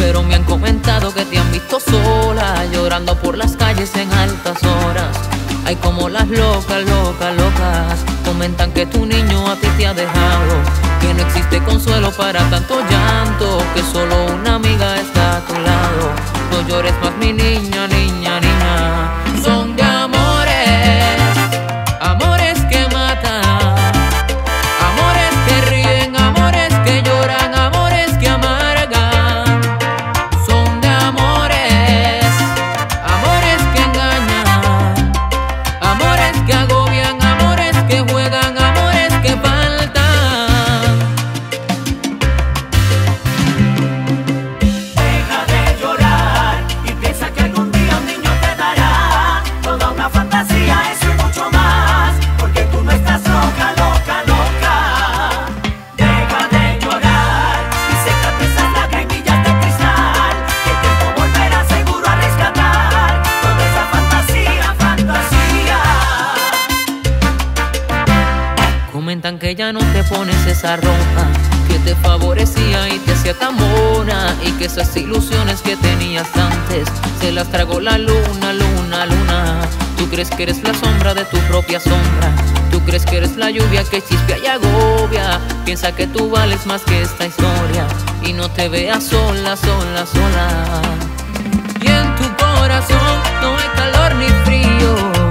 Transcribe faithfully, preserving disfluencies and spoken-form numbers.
pero me han comentado que te han visto sola, llorando por las calles en altas horas. Ay, como las locas, locas, locas comentan que tu niño a ti te ha dejado, que no existe consuelo para tanto llanto, que solo una amiga está a tu lado. No llores más, mi niña, niña, niña. Son de amores, amores que matan, amores que ríen, amores que lloran, amores que amargan. Son de amores, amores que engañan, amores que agobian, amores que juegan, amores que faltan. Deja de llorar y piensa que algún día un niño te dará toda una fantasía, eso y mucho más, porque tú no estás loca, loca, loca. Deja de llorar y sécate esas lagrimillas de cristal, que el tiempo volverá seguro a rescatar toda esa fantasía, fantasía. Comentan que ya no te pones esa ropa que te favorecía y te hacía tan mona, y que esas ilusiones que tenías antes se las tragó la luna, luna, luna. Tú crees que eres la sombra de tu propia sombra, tú crees que eres la lluvia que chispea y agobia. Piensa que tú vales más que esta historia y no te veas sola, sola, sola. Y en tu corazón no hay calor ni frío,